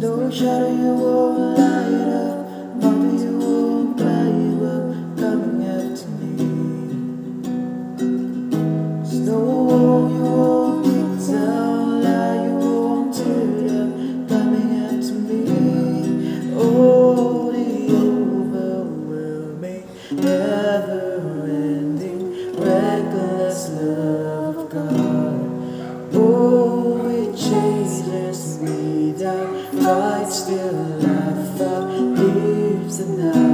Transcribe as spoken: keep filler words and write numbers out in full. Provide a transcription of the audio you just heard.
No shadow you won't light up, mountain you won't climb up, coming after me. Snow wall you won't kick down, lie you won't tear down, coming after me. Oh, the overwhelming, never-ending, reckless love of God. Oh, it chases me down, right still I found, leaves the night.